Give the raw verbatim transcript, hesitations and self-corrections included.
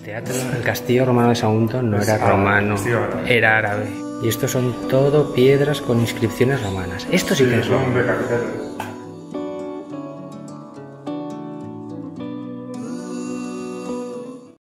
teatro, el castillo romano de Sagunto no era romano, era árabe. Y estos son todo piedras con inscripciones romanas. Esto sí que es romano.